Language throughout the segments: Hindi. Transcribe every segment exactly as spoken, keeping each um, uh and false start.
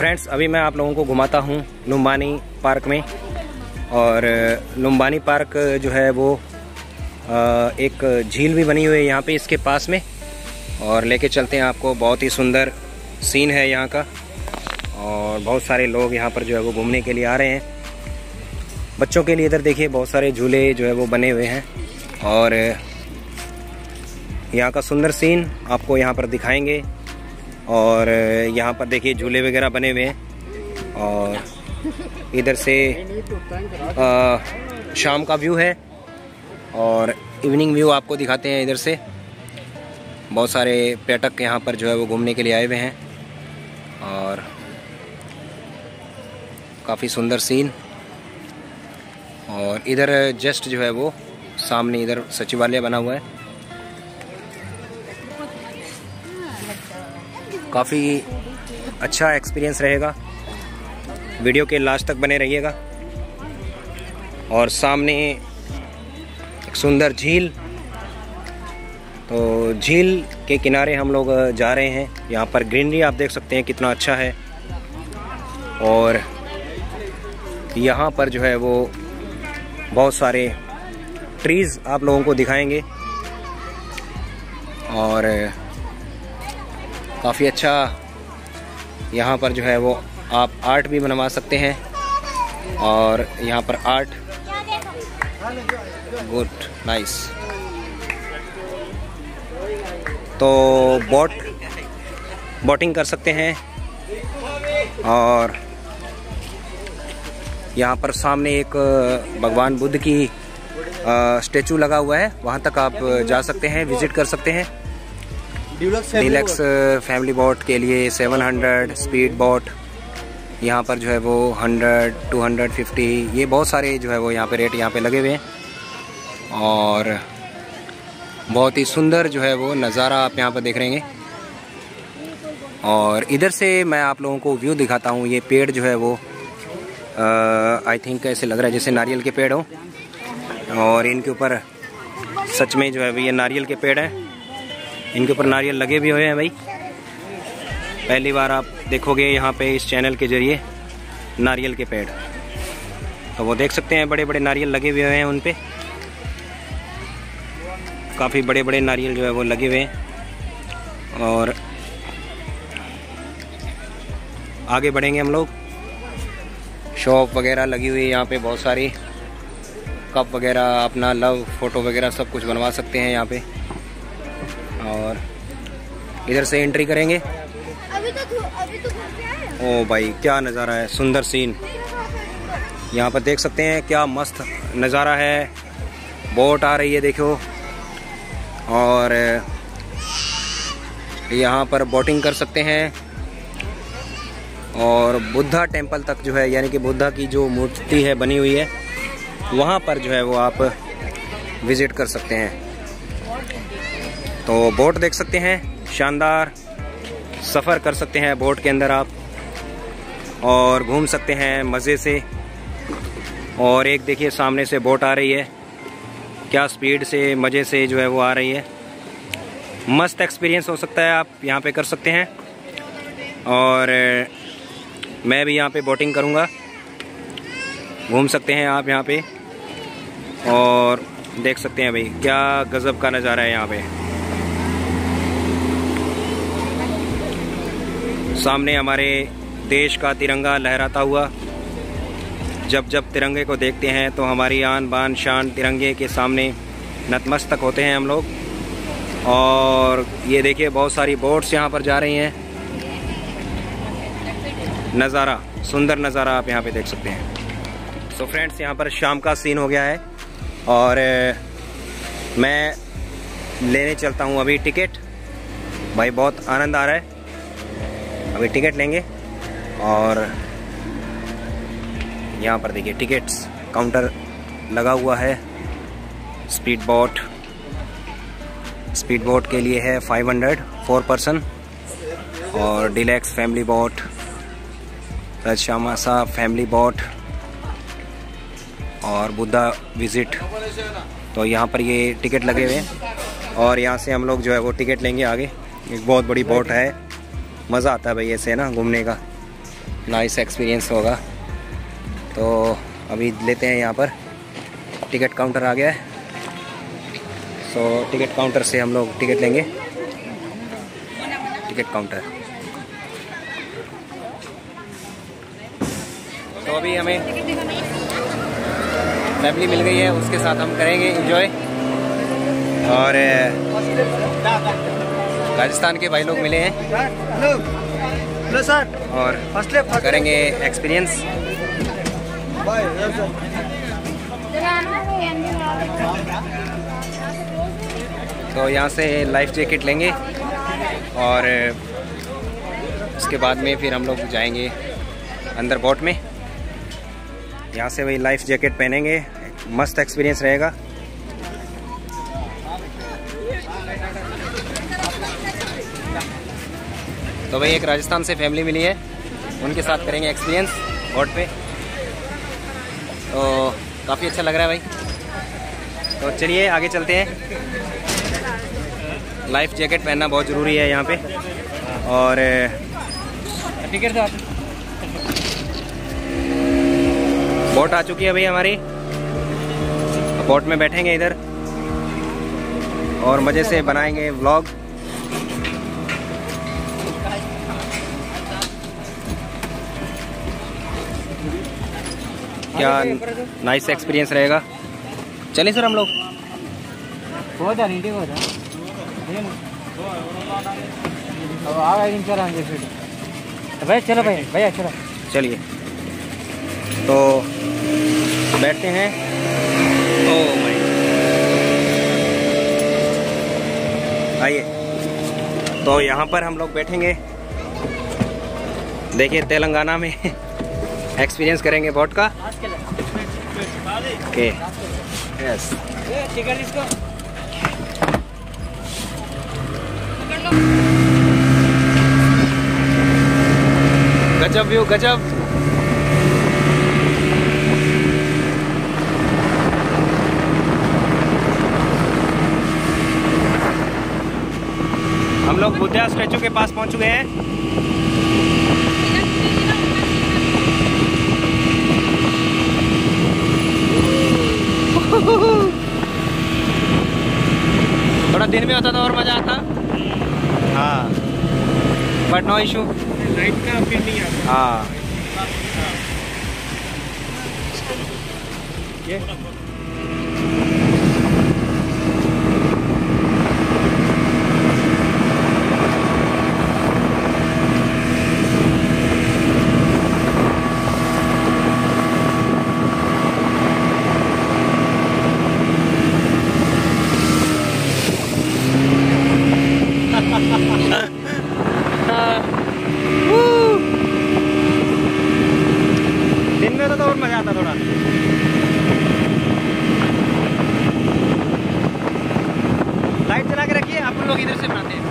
फ्रेंड्स, अभी मैं आप लोगों को घुमाता हूँ लुम्बानी पार्क में। और लुम्बानी पार्क जो है वो एक झील भी बनी हुई है यहाँ पे इसके पास में, और लेके चलते हैं आपको। बहुत ही सुंदर सीन है यहाँ का, और बहुत सारे लोग यहाँ पर जो है वो घूमने के लिए आ रहे हैं। बच्चों के लिए इधर देखिए बहुत सारे झूले जो है वो बने हुए हैं, और यहाँ का सुंदर सीन आपको यहाँ पर दिखाएंगे। और यहाँ पर देखिए झूले वगैरह बने हुए हैं, और इधर से आ, शाम का व्यू है और इवनिंग व्यू आपको दिखाते हैं। इधर से बहुत सारे पर्यटक यहाँ पर जो है वो घूमने के लिए आए हुए हैं, और काफ़ी सुंदर सीन। और इधर जस्ट जो है वो सामने इधर सचिवालय बना हुआ है। काफ़ी अच्छा एक्सपीरियंस रहेगा, वीडियो के लास्ट तक बने रहिएगा। और सामने एक सुंदर झील, तो झील के किनारे हम लोग जा रहे हैं। यहाँ पर ग्रीनरी आप देख सकते हैं कितना अच्छा है, और यहाँ पर जो है वो बहुत सारे ट्रीज़ आप लोगों को दिखाएंगे, और काफ़ी अच्छा यहाँ पर जो है वो आप आर्ट भी बनवा सकते हैं। और यहाँ पर आर्ट गुड नाइस। तो बोट बोटिंग कर सकते हैं, और यहाँ पर सामने एक भगवान बुद्ध की स्टैचू लगा हुआ है, वहाँ तक आप जा सकते हैं, विजिट कर सकते हैं। डीलक्स फैमिली बोट के लिए सेवन हंड्रेड, स्पीड बोट यहाँ पर जो है वो हंड्रेड, टू हंड्रेड फिफ्टी, ये बहुत सारे जो है वो यहाँ पे रेट यहाँ पे लगे हुए हैं। और बहुत ही सुंदर जो है वो नज़ारा आप यहाँ पर देख रहे हैं। और इधर से मैं आप लोगों को व्यू दिखाता हूँ। ये पेड़ जो है वो आई थिंक ऐसे लग रहा है जैसे नारियल के पेड़ हो, और इनके ऊपर सच में जो है ये नारियल के पेड़ हैं। इनके ऊपर नारियल लगे भी हुए हैं भाई। पहली बार आप देखोगे यहाँ पे इस चैनल के जरिए नारियल के पेड़, तो वो देख सकते हैं बड़े बड़े नारियल लगे हुए हैं उन पे। काफ़ी बड़े बड़े नारियल जो है वो लगे हुए हैं। और आगे बढ़ेंगे हम लोग। शॉप वगैरह लगी हुई है यहाँ पे, बहुत सारी कप वगैरह, अपना लव फोटो वगैरह सब कुछ बनवा सकते हैं यहाँ पे। और इधर से एंट्री करेंगे। अभी तो अभी तो घर पे आए। ओ भाई क्या नज़ारा है, सुंदर सीन यहाँ पर देख सकते हैं। क्या मस्त नज़ारा है। बोट आ रही है देखो, और यहाँ पर बोटिंग कर सकते हैं। और बुद्धा टेम्पल तक जो है, यानी कि बुद्धा की जो मूर्ति है बनी हुई है, वहाँ पर जो है वो आप विज़िट कर सकते हैं। तो बोट देख सकते हैं, शानदार सफ़र कर सकते हैं बोट के अंदर आप, और घूम सकते हैं मज़े से। और एक देखिए सामने से बोट आ रही है, क्या स्पीड से मज़े से जो है वो आ रही है। मस्त एक्सपीरियंस हो सकता है, आप यहाँ पे कर सकते हैं। और मैं भी यहाँ पे बोटिंग करूँगा, घूम सकते हैं आप यहाँ पे, और देख सकते हैं भाई क्या गज़ब का नज़ारा है यहाँ पे। सामने हमारे देश का तिरंगा लहराता हुआ। जब जब तिरंगे को देखते हैं तो हमारी आन बान शान तिरंगे के सामने नतमस्तक होते हैं हम लोग। और ये देखिए बहुत सारी बोट्स यहाँ पर जा रही हैं। नज़ारा, सुंदर नज़ारा आप यहाँ पे देख सकते हैं। सो फ्रेंड्स, यहाँ पर शाम का सीन हो गया है, और मैं लेने चलता हूँ अभी टिकट। भाई बहुत आनंद आ रहा है, अभी टिकट लेंगे। और यहाँ पर देखिए टिकट्स काउंटर लगा हुआ है। स्पीड बोट स्पीड बोट के लिए है फाइव हंड्रेड फोर पर्सन, और डीलक्स फैमिली बोट, राजश्यामासा फैमिली बोट, और बुद्धा विजिट। तो यहाँ पर ये टिकट लगे हुए हैं, और यहाँ से हम लोग जो है वो टिकट लेंगे आगे। एक बहुत बड़ी बोट है, मज़ा आता है भाई ऐसे ना घूमने का। नाइस एक्सपीरियंस होगा। तो अभी लेते हैं यहाँ पर टिकट काउंटर आ गया है। सो टिकट काउंटर से हम लोग टिकट लेंगे। Ticket counter. तो अभी हमें फैमिली मिल गई है, उसके साथ हम करेंगे एंजॉय। और राजस्थान के भाई लोग मिले हैं हेलो सर, और करेंगे एक्सपीरियंस। तो यहाँ से लाइफ जैकेट लेंगे और उसके बाद में फिर हम लोग जाएंगे अंदर बोट में। यहाँ से वही लाइफ जैकेट पहनेंगे, मस्त एक्सपीरियंस रहेगा। तो भाई एक राजस्थान से फैमिली मिली है, उनके साथ करेंगे एक्सपीरियंस बोट पे। तो काफ़ी अच्छा लग रहा है भाई। तो चलिए आगे चलते हैं। लाइफ जैकेट पहनना बहुत ज़रूरी है यहाँ पे। और टिकट तो बोट आ चुकी है भाई हमारी। बोट में बैठेंगे इधर और मज़े से बनाएंगे व्लॉग। क्या नाइस एक्सपीरियंस रहेगा। चलिए सर हम लोग। भाई चलो भाई भैया चलो। चलिए तो बैठते हैं। ओ भाई आइए। तो यहाँ पर हम लोग बैठेंगे। देखिए तेलंगाना में एक्सपीरियंस करेंगे बोट का। Okay yes. गजब व्यू, गजब। हम लोग बुद्धा स्टैचू के पास पहुंच चुके हैं। थोड़ा दिन में होता तो और मजा आता। हाँ बट नो इशू। लाइट का फील नहीं आता। हाँ ये दिन में तो और मजा आता थोड़ा। लाइट चला के रखिए, अपन लोग इधर से बनाते हैं।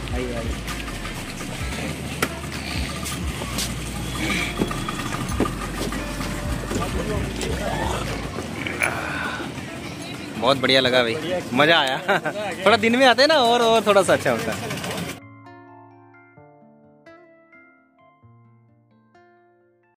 आइए आइए। बहुत बढ़िया लगा भाई, मज़ा आया। थोड़ा दिन में आते हैं ना और और थोड़ा सा अच्छा होता है।